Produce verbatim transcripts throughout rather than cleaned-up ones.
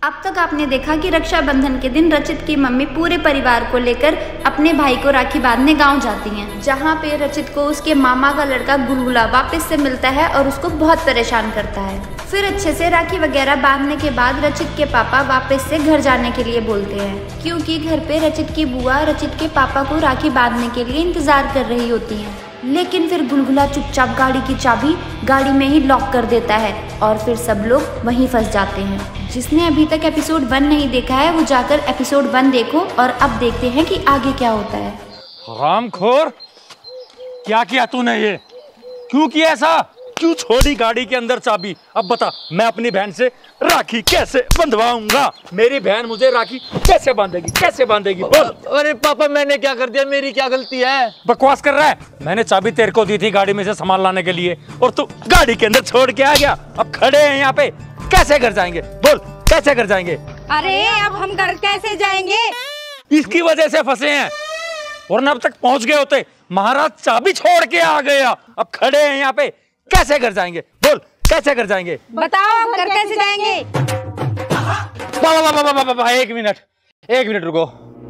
अब तक आपने देखा कि रक्षाबंधन के दिन रचित की मम्मी पूरे परिवार को लेकर अपने भाई को राखी बांधने गांव जाती हैं, जहां पे रचित को उसके मामा का लड़का गुलगुला वापस से मिलता है और उसको बहुत परेशान करता है। फिर अच्छे से राखी वगैरह बांधने के बाद रचित के पापा वापस से घर जाने के लिए बोलते हैं, क्योंकि घर पे रचित की बुआ रचित के पापा को राखी बांधने के लिए इंतजार कर रही होती है। लेकिन फिर गुलगुला चुपचाप गाड़ी की चाबी गाड़ी में ही लॉक कर देता है और फिर सब लोग वहीं फंस जाते हैं। जिसने अभी तक एपिसोड वन नहीं देखा है वो जाकर एपिसोड वन देखो और अब देखते हैं कि आगे क्या होता है। हरामखोर, क्या किया तूने? ये क्यों किया ऐसा? क्यों छोड़ी गाड़ी के अंदर चाबी? अब बता, मैं अपनी बहन से राखी कैसे बंधवाऊंगा? मेरी बहन मुझे राखी कैसे बांधेगी? कैसे बांधेगी? बोल। अरे पापा, मैंने क्या कर दिया? मेरी क्या गलती है? बकवास कर रहा है। मैंने चाबी तेरे को दी थी गाड़ी में से सामान लाने के लिए और तू गाड़ी के अंदर छोड़ के आ गया। अब खड़े हैं यहाँ पे, कैसे घर जाएंगे? बोल, कैसे घर जाएंगे? अरे अब हम घर कैसे जाएंगे? इसकी वजह से फंसे हैं, वरना अब तक पहुंच गए होते। महाराज चाबी छोड़ के आ गया, अब खड़े हैं यहाँ पे, कैसे घर जाएंगे? बोल, कैसे घर जाएंगे? बताओ हम घर कैसे जाएंगे? बाबा बाबा बाबा बाबा एक मिनट, एक मिनट रुको।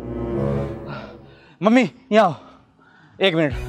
मम्मी यहाँ आओ, एक मिनट।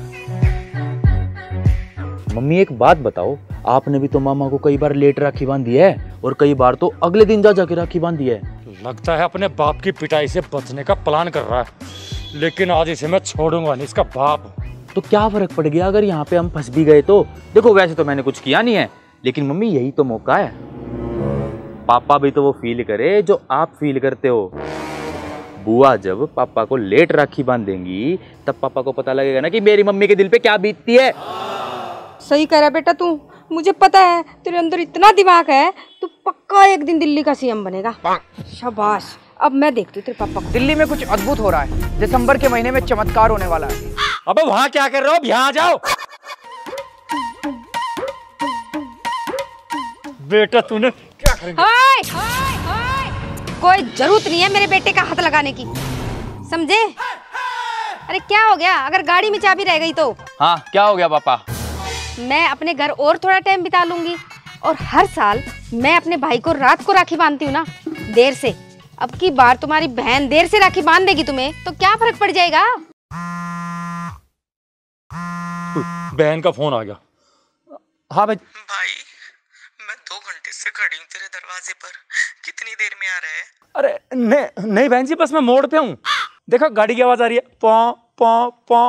मम्मी एक बात बताओ, आपने भी तो मामा को कई बार लेट राखी बांधी है और कई बार तो अगले दिन जा जाके राखी बांधी है। लगता है अपने बाप की पिटाई से बचने का प्लान कर रहा है, लेकिन आज इसे मैं छोड़ूंगा नहीं, इसका बाप। तो क्या फर्क पड़ गया अगर यहाँ पे हम फंस भी गए तो? देखो वैसे तो मैंने कुछ किया नहीं है, लेकिन मम्मी यही तो मौका है। पापा भी तो वो फील करे जो आप फील करते हो। बुआ जब पापा को लेट राखी बांधेंगी तब पापा को पता लगेगा ना कि मेरी मम्मी के दिल पे क्या बीतती है। सही कह रहा बेटा तू, मुझे पता है तेरे अंदर इतना दिमाग है, तू पक्का एक दिन दिल्ली का सीएम बनेगा। शाबाश, अब मैं देखती हूँ तेरे पापा को। दिल्ली में कुछ अद्भुत हो रहा है, दिसंबर के महीने में चमत्कार होने वाला है। अबे वहाँ क्या कर रहे हो? यहाँ आ जाओ। बेटा तूने क्या करेंगे? हाय, हाय, हाय। कोई जरूरत नहीं है मेरे बेटे का हाथ लगाने की, समझे? अरे क्या हो गया अगर गाड़ी में चाबी रह गई तो? हाँ क्या हो गया पापा? मैं अपने घर और थोड़ा टाइम बिता लूंगी और हर साल मैं अपने भाई को रात को राखी बांधती हूँ ना, देर से। अब की बार तुम्हारी बहन देर से राखी बांध देगी तुम्हें, तो क्या फर्क पड़ जाएगा? बहन का फोन आ गया। हाँ भाई। भाई मैं दो घंटे से खड़ी हूँ तेरे दरवाजे पर, कितनी देर में आ रहा है? अरे नहीं नहीं बहन जी, बस मैं मोड़ पे हूँ। देखो गाड़ी की आवाज आ रही है, पौ पौ पौ।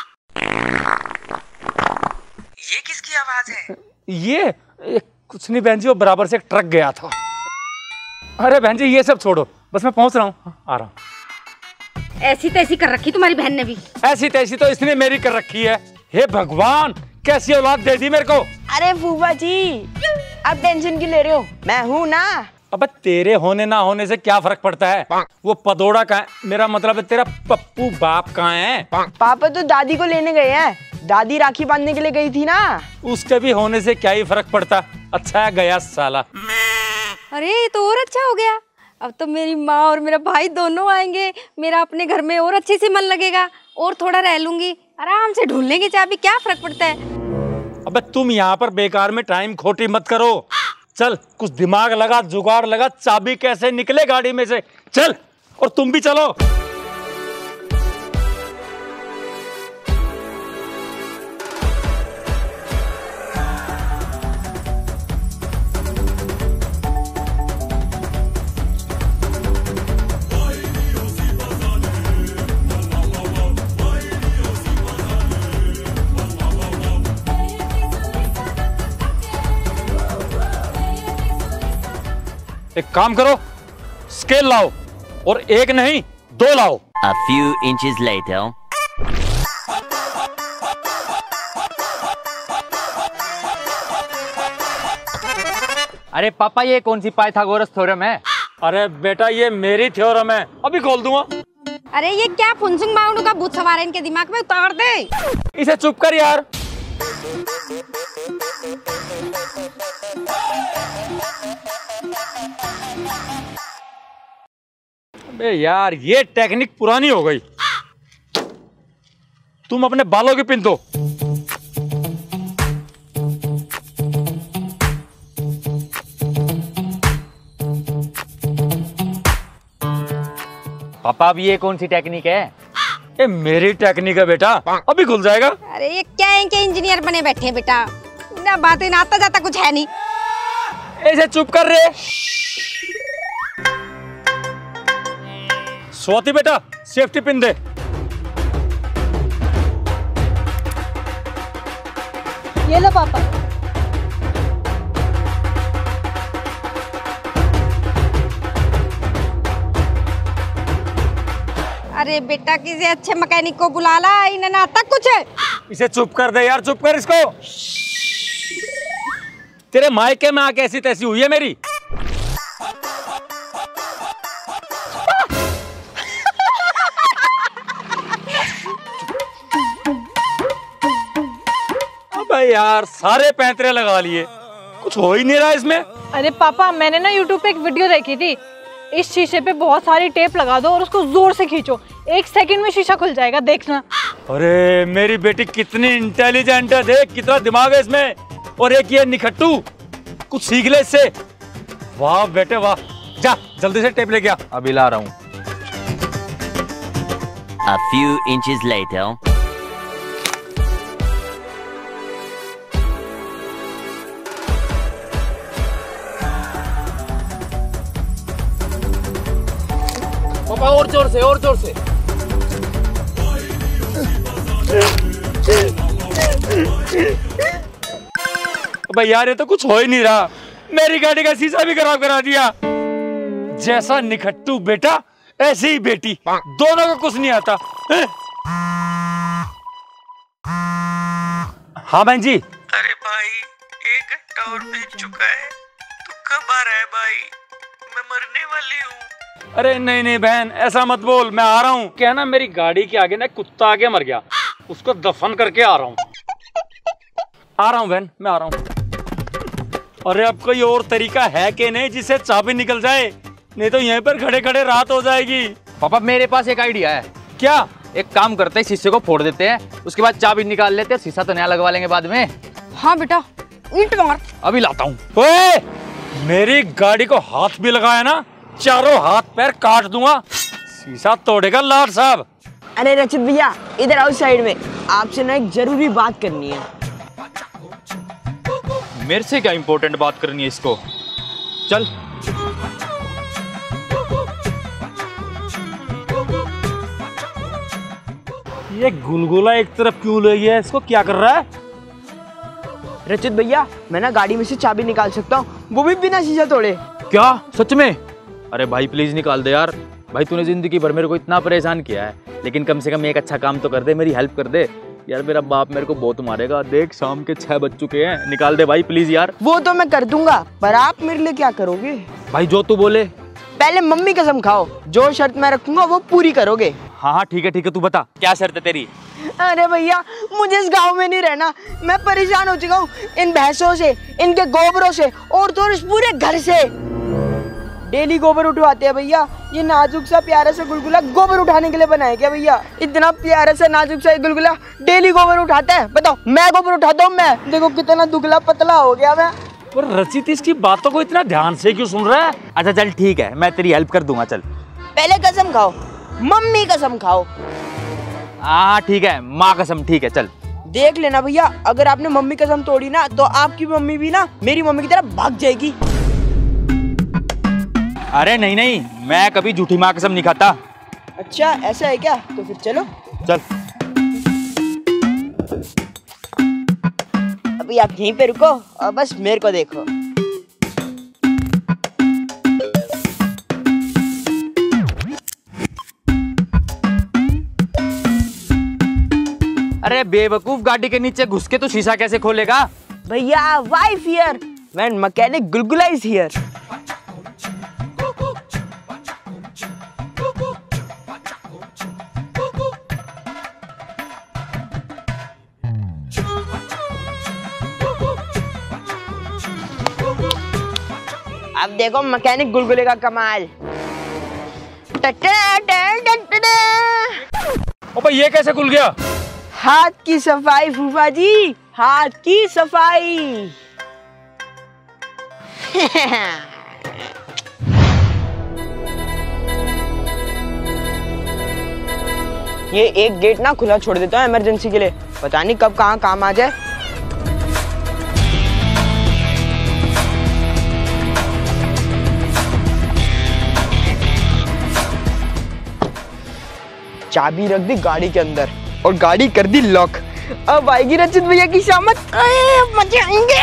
ये किसकी आवाज है? ये, ये कुछ नहीं बहन जी, वो बराबर से एक ट्रक गया था। अरे बहन जी ये सब छोड़ो, बस मैं पहुंच रहा हूँ, आ रहा हूँ। ऐसी तैसी कर रखी तुम्हारी बहन ने भी। ऐसी तैसी तो इसने मेरी कर रखी है। हे भगवान, कैसी औलाद दे दी मेरे को। अरे फूफा जी, आप टेंशन क्यों ले रहे हो? मैं हूँ ना। अबे तेरे होने ना होने से क्या फर्क पड़ता है? वो पदोड़ा कहाँ है? मेरा मतलब है तेरा पप्पू बाप कहाँ है? पापा तो दादी को लेने गए हैं, दादी राखी बांधने के लिए गई थी ना। उसके भी होने से क्या ही फर्क पड़ता। अच्छा है गया साला। अरे ये तो और अच्छा हो गया, अब तो मेरी माँ और मेरा भाई दोनों आएंगे, मेरा अपने घर में और अच्छे से मन लगेगा, और थोड़ा रह लूंगी, आराम से ढूंढ लेंगे चाबी, क्या फर्क पड़ता है। अबे तुम यहाँ पर बेकार में टाइम खोटी मत करो, चल कुछ दिमाग लगा, जुगाड़ लगा, चाबी कैसे निकले गाड़ी में से, चल। और तुम भी चलो। एक काम करो, स्केल लाओ और एक नहीं दो लाओ। A few inches later. अरे पापा ये कौन सी पाइथागोरस थ्योरम है? अरे बेटा ये मेरी थ्योरम है, अभी खोल दूंगा। अरे ये क्या फुनसुक माउंट का भूत सवार है इनके दिमाग में, उतार दे इसे। चुप कर यार। अबे यार ये टेक्निक पुरानी हो गई, तुम अपने बालों की पिन दो। पापा अब ये कौन सी टेक्निक है? ये मेरी टेक्निक है बेटा, अभी खुल जाएगा। अरे ये क्या है, इनके इंजीनियर बने बैठे हैं बेटा, ना बातें ना आता जाता कुछ है नहीं। ऐसे चुप कर रहे। स्वाति बेटा सेफ्टी पिन दे। ये लो पापा। अरे बेटा किसी अच्छे मैकेनिक को बुला ला, इन्हें ना आता कुछ है। इसे चुप कर दे यार, चुप कर इसको। तेरे मायके में आके ऐसी तैसी हुई है मेरी। अबे यार सारे पैंतरे लगा लिए, कुछ हो ही नहीं रहा इसमें। अरे पापा मैंने ना यूट्यूब पे एक वीडियो देखी थी, इस शीशे पे बहुत सारी टेप लगा दो और उसको जोर से खींचो, एक सेकंड में शीशा खुल जाएगा, देखना। अरे मेरी बेटी कितनी इंटेलिजेंट है, देख कितना दिमाग है इसमें। और एक ये निखट्टू, कुछ सीख ले इससे। वाह बेटे वाह, जा जल्दी से टेप लेके आ। अभी ला रहा हूँ। A few inches later. पापा और जोर से, और जोर से। अबे यार ये तो कुछ हो ही नहीं रहा, मेरी गाड़ी का शीशा भी खराब करा दिया। जैसा निखट्टू बेटा ऐसी ही बेटी, दोनों को कुछ नहीं आता। हाँ बहन जी। अरे भाई एक घंटा और बीत चुका है, तू कब आ रहा है भाई? मैं मरने वाली हूँ। अरे नहीं नहीं बहन ऐसा मत बोल, मैं आ रहा हूँ। क्या ना मेरी गाड़ी के आगे ना कुत्ता आगे मर गया, उसको दफन करके आ रहा हूँ। आ रहा हूँ बहन, मैं आ रहा हूँ। अरे अब कोई और तरीका है कि नहीं जिससे चाबी निकल जाए, नहीं तो यहीं पर खड़े खड़े रात हो जाएगी। पापा मेरे पास एक आइडिया है। क्या? एक काम करते हैं, शीशे को फोड़ देते हैं, उसके बाद चाबी निकाल लेते हैं, शीशा तो नया लगवा लेंगे बाद में। हाँ बेटा ईंट मार। अभी लाता हूँ। ओए, मेरी गाड़ी को हाथ भी लगाया ना, चारों हाथ पैर काट दूंगा, शीशा तोड़ेगा लाट साहब। अरे रचित भैया इधर आओ साइड में, आपसे ना एक जरूरी बात करनी है। मेरे से क्या इंपॉर्टेंट बात करनी है इसको? चल। ये गुलगुला एक तरफ क्यों ले गया, इसको क्या कर रहा है? रचित भैया मैं ना गाड़ी में से चाबी निकाल सकता हूँ, वो भी बिना शीशा तोड़े। क्या सच में? अरे भाई प्लीज निकाल दे यार। भाई तूने जिंदगी भर मेरे को इतना परेशान किया है, लेकिन कम से कम एक अच्छा काम तो कर दे, मेरी हेल्प कर दे यार। मेरा बाप मेरे को बहुत मारेगा, देख शाम के छह बज चुके हैं, निकाल दे भाई प्लीज यार। वो तो मैं कर दूंगा, पर आप मेरे लिए क्या करोगे? भाई जो तू बोले। पहले मम्मी कसम खाओ, जो शर्त मैं रखूंगा वो पूरी करोगे। हाँ हाँ ठीक है ठीक है, तू बता क्या शर्त है तेरी? अरे भैया मुझे इस गांव में नहीं रहना, मैं परेशान हो चुका हूँ इन भैंसों से, इनके गोबरों से और तो इस पूरे घर से। डेली गोबर उठवाते हैं भैया, ये नाजुक सा प्यारा सा गुलगुला गोबर उठाने के लिए बनाया क्या भैया? इतना प्यारा सा नाजुक सा गुलगुला डेली गोबर उठाता है? बताओ मैं गोबर उठाता हूँ? मैं देखो कितना दुबला पतला हो गया मैं। और रचित इसकी बातों को इतना ध्यान से क्यों सुन रहा है? अच्छा चल ठीक है, मैं तेरी हेल्प कर दूंगा। चल पहले कसम खाओ, मम्मी कसम खाओ। हाँ ठीक है, माँ कसम। ठीक है चल। देख लेना भैया, अगर आपने मम्मी कसम तोड़ी ना तो आपकी मम्मी भी ना मेरी मम्मी की तरह भाग जाएगी। अरे नहीं नहीं, मैं कभी झूठी माँ कसम नहीं खाता। अच्छा ऐसा है क्या? तो फिर चलो। चल। अभी आप यहीं पे रुको और बस मेरे को देखो। अरे बेवकूफ, गाड़ी के नीचे घुस के तू शीशा कैसे खोलेगा? भैया वाइफ हियर व्हेन मैकेनिक गुलगुला इज हियर। अब देखो मैकेनिक गुलगुले का कमाल। अबे ये कैसे खुल गया? हाथ की सफाई फूफा जी, हाथ की सफाई। ये एक गेट ना खुला छोड़ देता हूँ इमरजेंसी के लिए, पता नहीं कब कहाँ काम आ जाए। चाबी रख दी गाड़ी के अंदर और गाड़ी कर दी लॉक। अब आएगी रचित भैया की शामत, मजे आएंगे।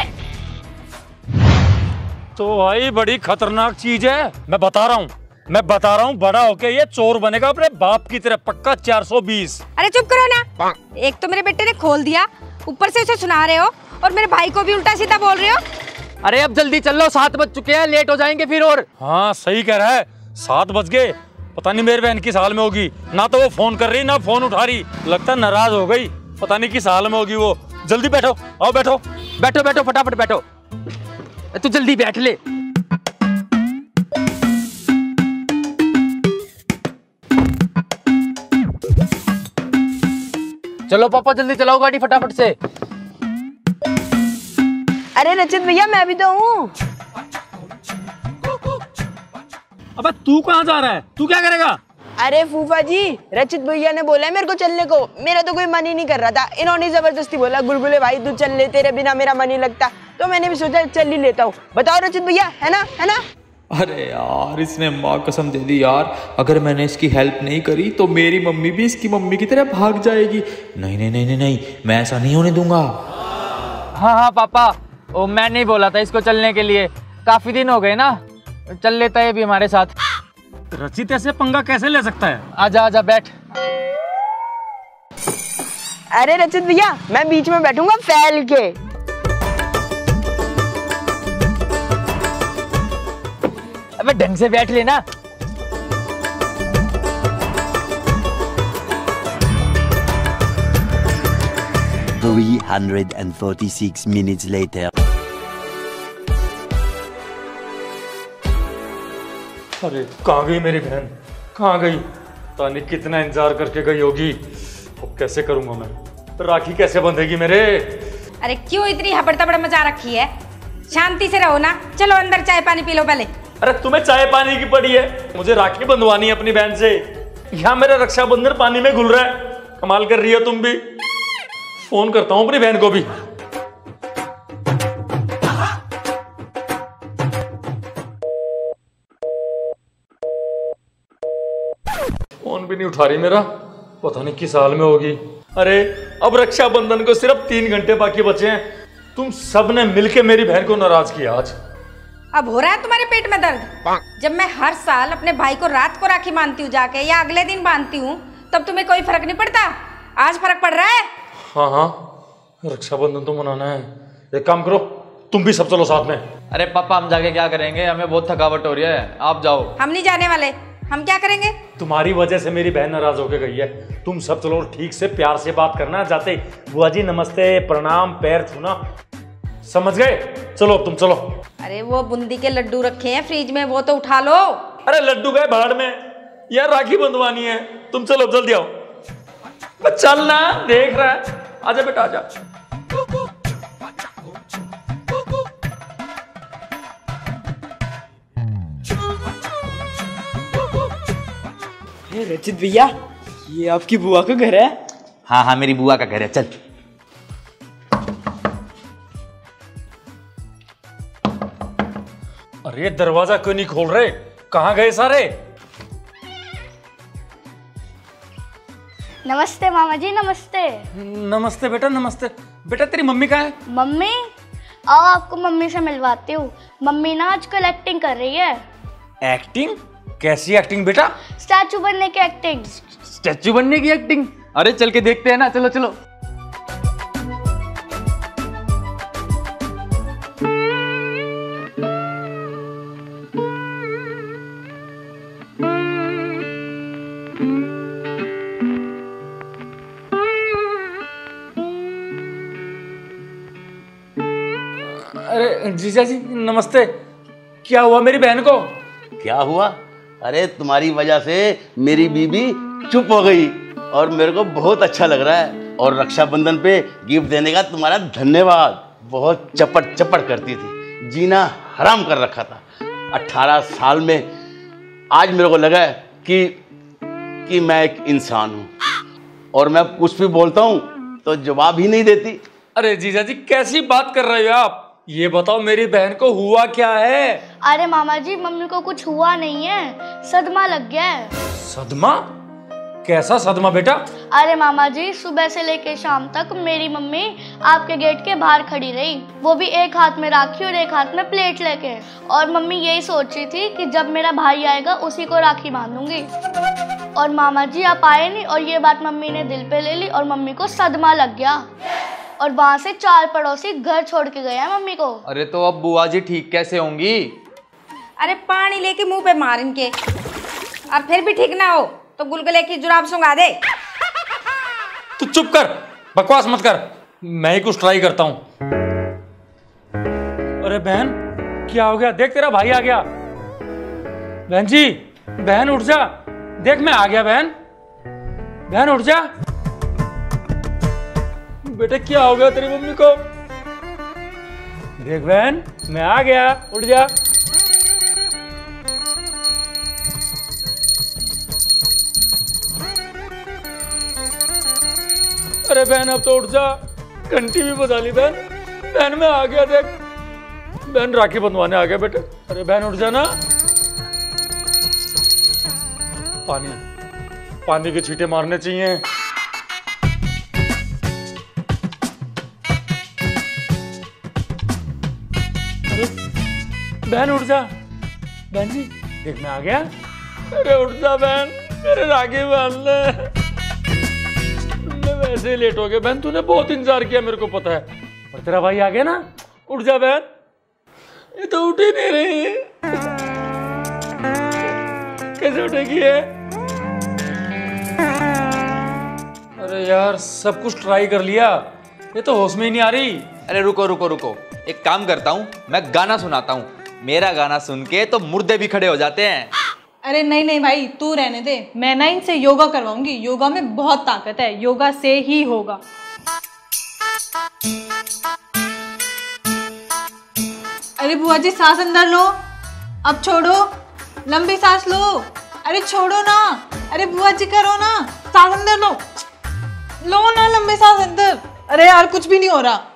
तो भाई बड़ी खतरनाक चीज है, मैं बता रहा हूँ मैं बता रहा हूँ बड़ा होके ये चोर बनेगा अपने बाप की तरह, पक्का चार सौ बीस। अरे चुप करो ना, एक तो मेरे बेटे ने खोल दिया, ऊपर से उसे सुना रहे हो और मेरे भाई को भी उल्टा सीधा बोल रहे हो। अरे अब जल्दी चल लो, सात बज चुके हैं, लेट हो जाएंगे फिर। और हाँ सही कह रहा है, सात बज गए। पता नहीं मेरी बहन किस हाल में होगी, ना तो वो फोन कर रही ना फोन उठा रही, लगता है नाराज हो गई, पता नहीं किस हाल में होगी वो। जल्दी बैठो, आओ बैठो बैठो बैठो फटाफट बैठो, तू जल्दी बैठ ले। चलो पापा जल्दी चलाओ गाड़ी फटाफट से। अरे रचित भैया मैं भी तो हूँ। अबे तू कहाँ जा रहा है, तू क्या करेगा? अरे फूफा जी, रचित भैया ने बोला है मेरे को चलने को, मेरा तो कोई मन ही नहीं कर रहा था, इन्होंने जबरदस्ती बोला गुलगुले भाई तू चल ले, तेरे बिना मेरा मन ही लगता, तो मैंने भी सोचा चल ही लेता हूँ। बताओ रचित भैया, है ना है ना? अरे यार इसने माँ कसम दे दी यार, अगर मैंने इसकी हेल्प नहीं करी तो मेरी मम्मी भी इसकी मम्मी की तरह भाग जाएगी। नहीं नहीं नहीं नहीं नहीं, मैं ऐसा नहीं होने दूंगा। हाँ हाँ पापा, ओ मैं नहीं बोला था इसको चलने के लिए, काफी दिन हो गए ना, चल लेता है भी हमारे साथ। रचित ऐसे पंगा कैसे ले सकता है? आजा आजा बैठ। अरे रचित भैया मैं बीच में बैठूंगा फैल के। अबे ढंग से बैठ लेना। three hundred forty-six minutes later. अरे कहाँ गई मेरी बहन, कहाँ गई? पता नहीं कितना इंतजार करके गई होगी। अब कैसे करूंगा मैं, राखी कैसे बंधेगी मेरे? अरे क्यों इतनी हबड़ तबड़ मचा रखी है, शांति से रहो ना, चलो अंदर चाय पानी पी लो पहले। अरे तुम्हें चाय पानी की पड़ी है, मुझे राखी बंधवानी है अपनी बहन से। यहाँ मेरा रक्षाबंधन पानी में घुल रहा है, कमाल कर रही हो तुम भी। फोन करता हूँ अपनी बहन को भी। फोन भी नहीं उठा रही मेरा, पता नहीं किस हाल में होगी। अरे अब रक्षाबंधन को सिर्फ तीन घंटे बाकी बचे हैं, तुम सब ने मिलके मेरी बहन को नाराज किया आज। अब हो रहा है तुम्हारे पेट में दर्द? जब मैं हर साल अपने भाई को रात को राखी बांधती हूँ जाके, या अगले दिन बांधती हूँ, तब तुम्हें कोई फर्क नहीं पड़ता, आज फर्क पड़ रहा है। हाँ हाँ रक्षाबंधन तो मनाना है, एक काम करो तुम भी सब चलो साथ में। अरे पापा हम जाके क्या करेंगे, हमें बहुत थकावट हो रही है, आप जाओ। हम नहीं जाने वाले, हम क्या करेंगे? तुम्हारी वजह से मेरी बहन नाराज होके गई है, तुम सब चलो, ठीक से प्यार से बात करना, जाते बुआ जी नमस्ते प्रणाम पैर छूना, समझ गए? चलो अब तुम चलो। अरे वो बूंदी के लड्डू रखे हैं फ्रिज में, वो तो उठा लो। अरे लड्डू गए भाड़ में, यार राखी बंधवानी है, तुम चलो जल्दी आओ। चलना देख रहा है, आजा बेटा आजा। रचित भैया ये आपकी बुआ का घर है? हाँ हाँ मेरी बुआ का घर है, चल। अरे दरवाजा क्यों नहीं खोल रहे, कहाँ गए सारे? नमस्ते मामा जी, नमस्ते। नमस्ते बेटा नमस्ते। बेटा तेरी मम्मी कहाँ है? मम्मी आओ आपको मम्मी से मिलवाती हूँ, मम्मी ना आजकल एक्टिंग कर रही है। एक्टिंग? कैसी एक्टिंग बेटा? स्टैचू बनने की एक्टिंग। स्टैचू बनने की एक्टिंग? अरे चल के देखते हैं ना, चलो चलो। अरे जीजा जी नमस्ते, क्या हुआ मेरी बहन को? क्या हुआ? अरे तुम्हारी वजह से मेरी बीबी चुप हो गई और मेरे को बहुत अच्छा लग रहा है। और रक्षाबंधन पे गिफ्ट देने का तुम्हारा धन्यवाद। बहुत चपट चपट करती थी, जीना हराम कर रखा था। अठारह साल में आज मेरे को लगा है कि कि मैं एक इंसान हूँ। और मैं कुछ भी बोलता हूँ तो जवाब ही नहीं देती। अरे जीजा जी कैसी बात कर रहे हो आप? ये बताओ मेरी बहन को हुआ क्या है? अरे मामा जी मम्मी को कुछ हुआ नहीं है, सदमा लग गया है। सदमा? कैसा सदमा बेटा? अरे मामा जी सुबह से लेके शाम तक मेरी मम्मी आपके गेट के बाहर खड़ी रही, वो भी एक हाथ में राखी और एक हाथ में प्लेट लेके। और मम्मी यही सोच रही थी कि जब मेरा भाई आएगा उसी को राखी बांधूंगी। और मामा जी आप आए नहीं और ये बात मम्मी ने दिल पे ले ली और मम्मी को सदमा लग गया और वहाँ से चार पड़ोसी घर छोड़ के गए हैं मम्मी को। अरे तो अब बुआ जी ठीक कैसे होंगी? अरे पानी लेके मुंह पे मार इनके, अब फिर भी ठीक ना हो तो गुलगुले की जुराब सुंघा दे। तू चुप कर, बकवास मत कर, मैं ही कुछ ट्राई करता हूँ। अरे बहन क्या हो गया? देख तेरा भाई आ गया। बहन जी, बहन उठ जा, देख मैं आ गया। बहन बहन उठ जा। बेटे क्या हो गया तेरी मम्मी को? देख बहन मैं आ गया, उठ जा। अरे बहन अब तो उठ जा, घंटी भी बजा ली बहन। बहन मैं आ गया, देख बहन राखी बंधवाने आ गया बेटे। अरे बहन उठ जा ना। पानी पानी के छींटे मारने चाहिए। अरे बहन उठ जा। बहन जी देख मैं आ गया। अरे उठ जा बहन, मेरे राखी बांध ले। वैसे ही लेट हो गया बहन, तूने बहुत इंतजार किया मेरे को पता है, पर तेरा भाई आ गया ना। उठ जा बहन। ये तो उठ ही नहीं रही है, कैसे उठेगी है? अरे यार सब कुछ ट्राई कर लिया, ये तो होश में ही नहीं आ रही। अरे रुको रुको रुको, एक काम करता हूँ, मैं गाना सुनाता हूँ। मेरा गाना सुन के तो मुर्दे भी खड़े हो जाते हैं। अरे नहीं नहीं भाई तू रहने दे, मैं ना इनसे योगा करवाऊंगी। योगा में बहुत ताकत है, योगा से ही होगा। अरे बुआ जी सांस अंदर लो, अब छोड़ो, लंबी सांस लो। अरे छोड़ो ना, अरे बुआ जी करो ना, सांस अंदर लो, लो ना लंबी सांस अंदर। अरे यार कुछ भी नहीं हो रहा।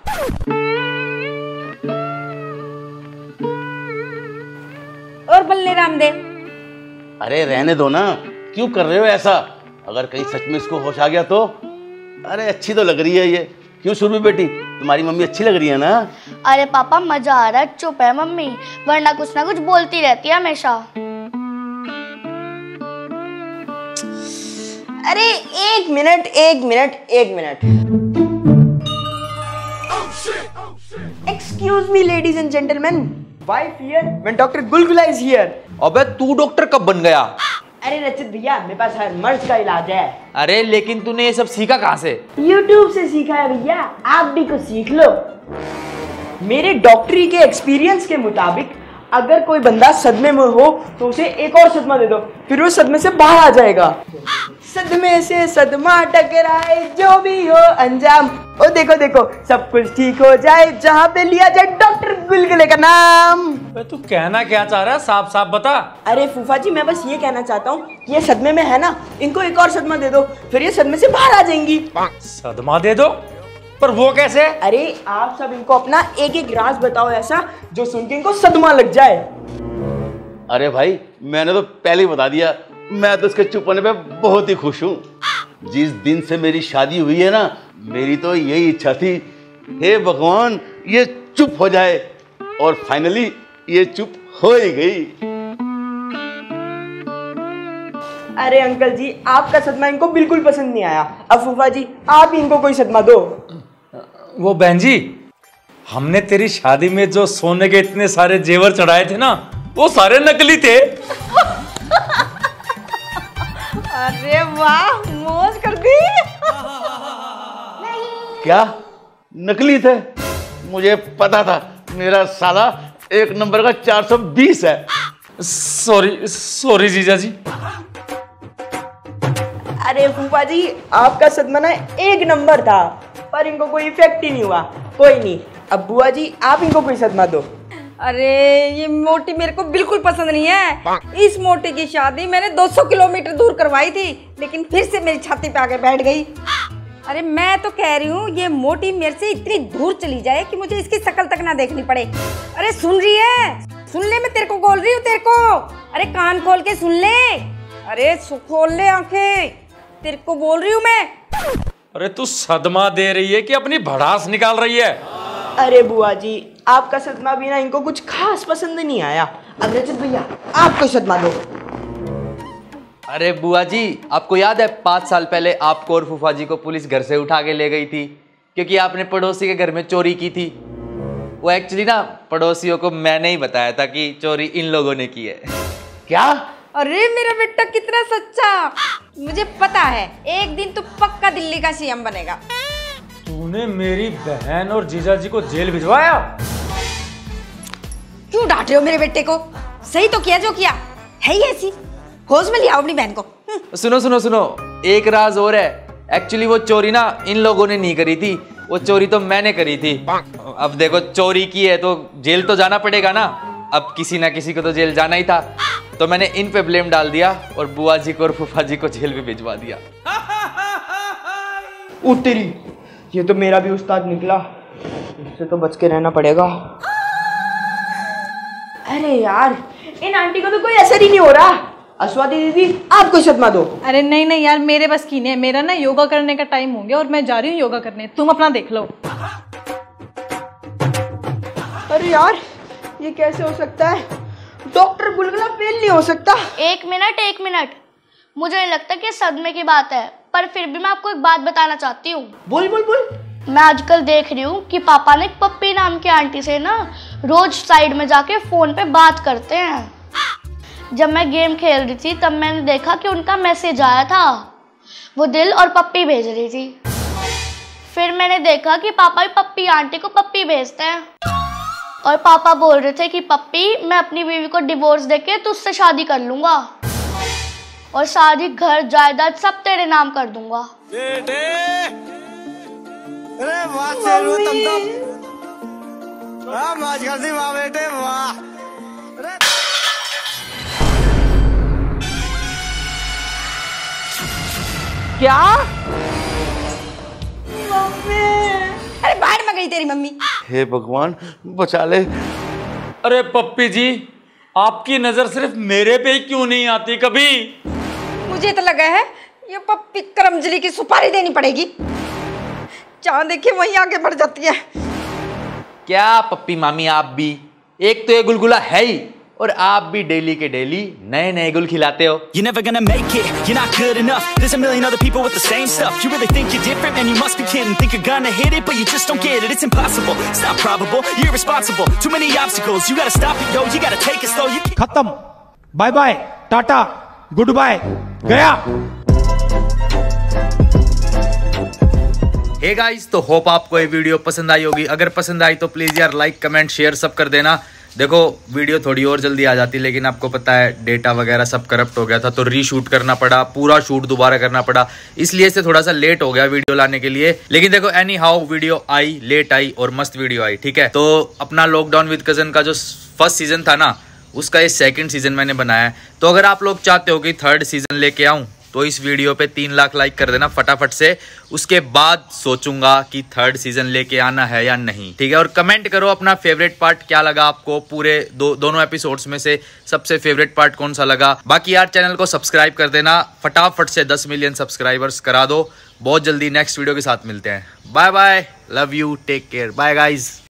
और बल्ले रामदेव, अरे रहने दो ना, क्यों कर रहे हो ऐसा? अगर कहीं सच में इसको होश आ गया तो? अरे अच्छी तो लग रही है ये। क्यों सुरभि बेटी, तुम्हारी मम्मी अच्छी लग रही है ना? अरे पापा मजा आ रहा है, चुप है मम्मी, वरना कुछ ना कुछ बोलती रहती है हमेशा। अरे एक मिनट एक मिनट एक minute excuse me ladies and gentleman, wife here when doctor गुलगुला इज हियर। अबे तू डॉक्टर कब बन गया? अरे रचित भैया मेरे पास हर मर्ज का इलाज है। अरे लेकिन तूने ये सब सीखा कहाँ से? यूट्यूब से सीखा है भैया, आप भी कुछ सीख लो। मेरे डॉक्टरी के एक्सपीरियंस के मुताबिक अगर कोई बंदा सदमे में हो तो उसे एक और सदमा दे दो, फिर वो सदमे से बाहर आ जाएगा। सदमे से सदमा टकराए जो भी हो अंजाम, ओ देखो देखो सब कुछ ठीक हो जाए जहाँ पे लिया जाए डॉक्टर गुलगुले का नाम। तू कहना क्या चाह रहा है, साफ साफ बता। अरे फूफा जी मैं बस ये कहना चाहता हूँ, ये सदमे में है ना, इनको एक और सदमा दे दो, फिर ये सदमे से बाहर आ जाएंगी। सदमा दे दो? पर वो कैसे? अरे आप सब इनको अपना एक एक राज बताओ ऐसा जो सुन के इनको सदमा लग जाए। अरे भाई मैंने तो पहले ही बता दिया, मैं तो इसके चुप होने पे बहुत ही खुश हूँ। जिस दिन से मेरी शादी हुई है ना, मेरी तो यही इच्छा थी, हे भगवान ये चुप हो जाए, और फाइनली ये चुप हो ही गई। अरे अंकल जी आपका सदमा इनको बिल्कुल पसंद नहीं आया, अब फूफा जी आप इनको कोई सदमा दो। वो बहन जी, हमने तेरी शादी में जो सोने के इतने सारे जेवर चढ़ाए थे ना, वो सारे नकली थे। अरे वाह मौज कर दी। क्या नकली थे? मुझे पता था, मेरा साला एक नंबर का चार सौ बीस है। सॉरी सॉरी जीजा जी। अरे फूफा जी आपका सदमा ना एक नंबर था, पर इनको कोई इफेक्ट ही नहीं हुआ। कोई नहीं, अब बुआ जी आप इनको कोई सदमा दो। अरे ये मोटी मेरे को बिल्कुल पसंद नहीं है। इस मोटी की शादी मैंने दो सौ किलोमीटर दूर करवाई थी, लेकिन फिर से मेरी छाती पे आके बैठ गई। अरे मैं तो कह रही हूँ ये मोटी मेरे से इतनी दूर चली जाए कि मुझे इसकी शक्ल तक ना देखनी पड़े। अरे सुन रही है? सुन ले, मैं तेरे को बोल रही हूँ तेरे को। अरे कान खोल के सुन ले। अरे खोल ले आंखें, तेरे को बोल रही हूँ मैं। अरे तू सदमा दे रही है कि अपनी भड़ास निकाल रही है? अरे बुआ जी, आपका सदमा भी ना इनको कुछ खास पसंद नहीं आया। अब रजत भैया आप कोई सदमा दो। अरे बुआ जी, आपको याद है पाँच साल पहले आपको और फूफा जी को पुलिस घर से उठा के ले गई थी क्योंकि आपने पड़ोसी के घर में चोरी की थी। वो एक्चुअली ना पड़ोसियों को मैंने ही बताया था कि चोरी इन लोगों ने की है। क्या? अरे मेरा बेटा कितना सच्चा। मुझे पता है एक दिन तू पक्का दिल्ली का सीएम बनेगा। तूने मेरी बहन और जीजा जी को जेल भिजवाया? क्यों डांट रहे हो मेरे बेटे को? सही तो किया जो किया है ही ऐसी। होश में लिया अपनी बहन को। सुनो सुनो सुनो, एक राज और है। एक्चुअली वो चोरी ना इन लोगों ने नहीं करी थी, वो चोरी तो मैंने करी थी। अब देखो चोरी की है तो जेल तो जाना पड़ेगा ना। अब किसी ना किसी को तो जेल जाना ही था, तो मैंने इन पे ब्लेम डाल दिया और बुआ जी को और फूफा जी को जेल भी भिजवा दिया। उतरी, ये तो मेरा भी उस्ताद निकला, इससे तो बच के रहना पड़ेगा। अरे यार, इन आंटी को तो कोई असर ही नहीं हो रहा। अस्वाति दीदी आप कोई सदमा दो। अरे नहीं नहीं यार, मेरे बस की नहीं है। मेरा ना योगा करने का टाइम हो गया और मैं जा रही हूँ योगा करने, तुम अपना देख लो। अरे यार, ये कैसे हो सकता है? डॉक्टर बुलबुला फेल नहीं हो सकता। एक मिनट एक मिनट, मुझे नहीं लगता कि सदमे की बात है, पर फिर भी मैं आपको एक बात बताना चाहती हूँ। बोल बोल बोल। मैं आजकल देख रही हूँ कि पापा ने एक पप्पी नाम की आंटी से ना रोज साइड में जाके फोन पे बात करते हैं। जब मैं गेम खेल रही थी तब मैंने देखा कि उनका मैसेज आया था, वो दिल और पप्पी भेज रही थी। फिर मैंने देखा कि पापा भी पप्पी आंटी को पप्पी भेजते हैं और पापा बोल रहे थे कि पप्पी मैं अपनी बीवी को डिवोर्स देके तुझसे शादी कर लूंगा और सारी घर जायदाद सब तेरे नाम कर दूंगा। अरे वाह चलो तुम तो वाह मौज कर दी वाह बेटे वाह। क्या? मम्मी, अरे बाहर में गई तेरी मम्मी। हे भगवान बचा ले। अरे पप्पी जी, आपकी नजर सिर्फ मेरे पे ही क्यों नहीं आती कभी? मुझे तो लगा है ये पप्पी करमजली की सुपारी देनी पड़ेगी। जहाँ देखिए वहीं आगे बढ़ जाती है। क्या पप्पी मामी आप भी? एक तो ये गुलगुला है ही और आप भी डेली के डेली नए नए गुल खिलाते हो। You're never gonna make it, you're not good enough. There's a million other people with the same stuff. You really think you're different, man, you must be kidding. Think you're gonna hit it, but you just don't get it. It's impossible, it's not probable, you're irresponsible. Too many obstacles, you gotta stop it, yo. You gotta take it slow. You खत्म, bye bye, tata, good bye, गया। Hey guys, तो hope आपको ये video पसंद आई होगी। अगर पसंद आई तो प्लीज यार लाइक कमेंट शेयर सब कर देना। देखो वीडियो थोड़ी और जल्दी आ जाती, लेकिन आपको पता है डेटा वगैरह सब करप्ट हो गया था तो रीशूट करना पड़ा, पूरा शूट दोबारा करना पड़ा, इसलिए से थोड़ा सा लेट हो गया वीडियो लाने के लिए। लेकिन देखो anyhow video I, late I और मस्त वीडियो आई, ठीक है। तो अपना लॉकडाउन विद कजन का जो फर्स्ट सीजन था ना, उसका ये सेकंड सीजन मैंने बनाया है। तो अगर आप लोग चाहते हो कि थर्ड सीजन लेके आऊं तो इस वीडियो पे तीन लाख लाइक कर देना फटाफट से। उसके बाद सोचूंगा कि थर्ड सीजन लेके आना है या नहीं, ठीक है। और कमेंट करो अपना फेवरेट पार्ट क्या लगा आपको, पूरे दो दोनों एपिसोड्स में से सबसे फेवरेट पार्ट कौन सा लगा। बाकी यार चैनल को सब्सक्राइब कर देना फटाफट से, दस मिलियन सब्सक्राइबर्स करा दो। बहुत जल्दी नेक्स्ट वीडियो के साथ मिलते हैं। Bye bye, love you, take care, bye guys.